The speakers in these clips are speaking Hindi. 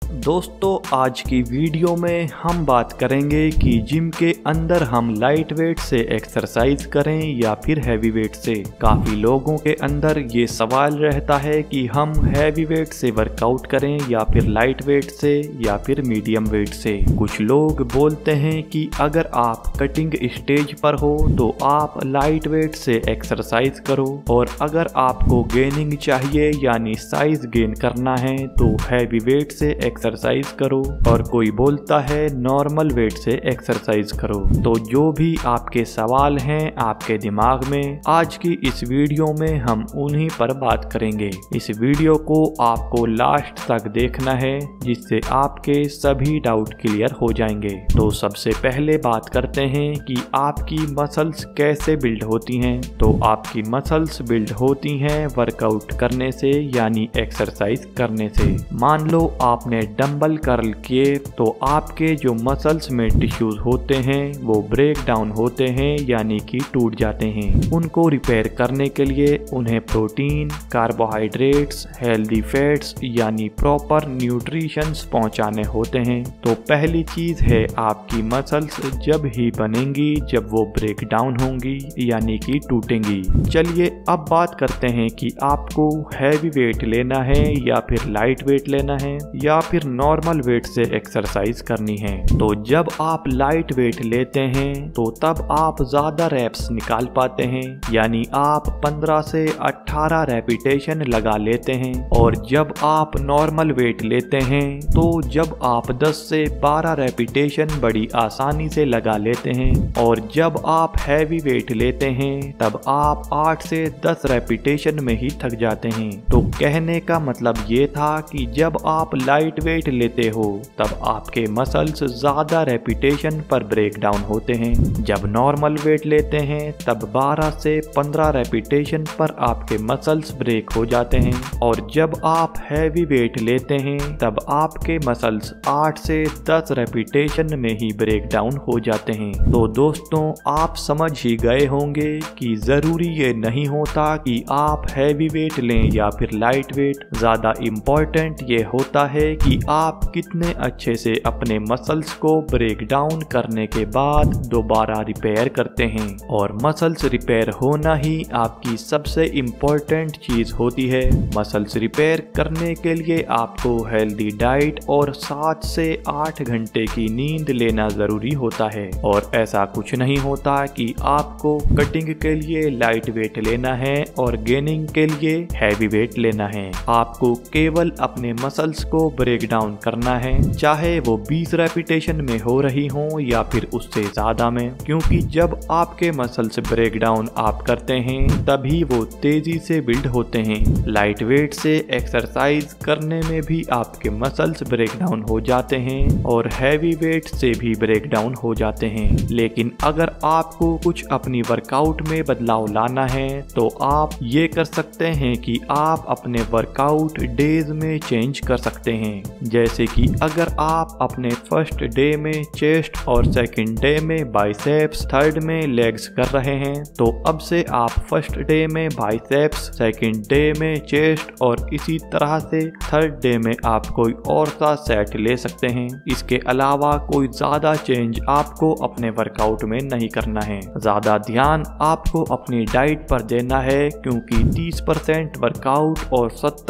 दोस्तों आज की वीडियो में हम बात करेंगे कि जिम के अंदर हम लाइट वेट से एक्सरसाइज करें या फिर हैवी वेट से। काफी लोगों के अंदर ये सवाल रहता है कि हम हैवी वेट से वर्कआउट करें या फिर लाइट वेट से या फिर मीडियम वेट से। कुछ लोग बोलते हैं कि अगर आप कटिंग स्टेज पर हो तो आप लाइट वेट से एक्सरसाइज करो, और अगर आपको गेनिंग चाहिए यानी साइज गेन करना है तो हैवी वेट से एक्सरसाइज करो, और कोई बोलता है नॉर्मल वेट से एक्सरसाइज करो। तो जो भी आपके सवाल हैं आपके दिमाग में, आज की इस वीडियो में हम उन्हीं पर बात करेंगे। इस वीडियो को आपको लास्ट तक देखना है जिससे आपके सभी डाउट क्लियर हो जाएंगे। तो सबसे पहले बात करते हैं कि आपकी मसल्स कैसे बिल्ड होती हैं। तो आपकी मसल्स बिल्ड होती हैं वर्कआउट करने से यानी एक्सरसाइज करने से। मान लो आपने डंबल कर्ल किए तो आपके जो मसल्स में टिश्यूज होते हैं वो ब्रेक डाउन होते हैं यानी कि टूट जाते हैं। उनको रिपेयर करने के लिए उन्हें प्रोटीन, कार्बोहाइड्रेट्स, हेल्दी फैट्स यानी प्रॉपर न्यूट्रिशंस पहुंचाने होते हैं। तो पहली चीज है आपकी मसल्स जब ही बनेंगी जब वो ब्रेक डाउन होंगी यानी कि टूटेंगी। चलिए अब बात करते हैं कि आपको हैवी वेट लेना है या फिर लाइट वेट लेना है या फिर नॉर्मल वेट से एक्सरसाइज करनी है। तो जब आप लाइट वेट लेते हैं तो तब आप ज्यादा रैप्स निकाल पाते हैं यानी आप 15 से 18 रेपिटेशन लगा लेते हैं, और जब आप नॉर्मल वेट लेते हैं तो जब आप 10 से 12 रेपिटेशन बड़ी आसानी से लगा लेते हैं, और जब आप हैवी वेट लेते हैं तब आप 8 से 10 रेपिटेशन में ही थक जाते हैं। तो कहने का मतलब ये था कि जब आप लाइट वेट लेते हो तब आपके मसल्स ज्यादा रेपिटेशन पर ब्रेक डाउन होते हैं। जब नॉर्मल वेट लेते हैं तब 12 से 15 रेपिटेशन पर आपके मसल्स ब्रेक हो जाते हैं, और जब आप हैवी वेट लेते हैं तब आपके मसल्स 8 से 10 रेपिटेशन में ही ब्रेक डाउन हो जाते हैं। तो दोस्तों आप समझ ही गए होंगे कि जरूरी ये नहीं होता कि आप हैवी वेट लें या फिर लाइट वेट। ज्यादा इम्पोर्टेंट ये होता है कि आप कितने अच्छे से अपने मसल्स को ब्रेक डाउन करने के बाद दोबारा रिपेयर करते हैं, और मसल्स रिपेयर होना ही आपकी सबसे इम्पोर्टेंट चीज होती है। मसल्स रिपेयर करने के लिए आपको हेल्दी डाइट और 7 से 8 घंटे की नींद लेना जरूरी होता है। और ऐसा कुछ नहीं होता कि आपको कटिंग के लिए लाइट वेट लेना है और गेनिंग के लिए हैवी वेट लेना है। आपको केवल अपने मसल्स को ब्रेक डाउन करना है, चाहे वो 20 रेपिटेशन में हो रही हो या फिर उससे ज्यादा में, क्योंकि जब आपके मसल्स ब्रेक डाउन आप करते हैं तभी वो तेजी से बिल्ड होते हैं। लाइट वेट से एक्सरसाइज करने में भी आपके मसल्स ब्रेक डाउन हो जाते हैं और हैवी वेट से भी ब्रेक डाउन हो जाते हैं। लेकिन अगर आपको कुछ अपनी वर्कआउट में बदलाव लाना है तो आप ये कर सकते हैं कि आप अपने वर्कआउट डेज में चेंज कर सकते हैं। जैसे कि अगर आप अपने फर्स्ट डे में चेस्ट और सेकंड डे में बाइसेप्स, थर्ड में लेग्स कर रहे हैं तो अब से आप फर्स्ट डे में बाइसेप्स, सेकंड डे में चेस्ट और इसी तरह से थर्ड डे में आप कोई और सा सेट ले सकते हैं। इसके अलावा कोई ज्यादा चेंज आपको अपने वर्कआउट में नहीं करना है। ज्यादा ध्यान आपको अपनी डाइट पर देना है क्योंकि 30% वर्कआउट और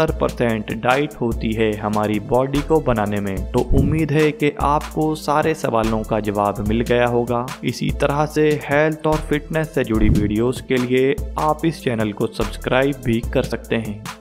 70% डाइट होती है हमारी बॉडी को बनाने में। तो उम्मीद है कि आपको सारे सवालों का जवाब मिल गया होगा। इसी तरह से हेल्थ और फिटनेस से जुड़ी वीडियोस के लिए आप इस चैनल को सब्सक्राइब भी कर सकते हैं।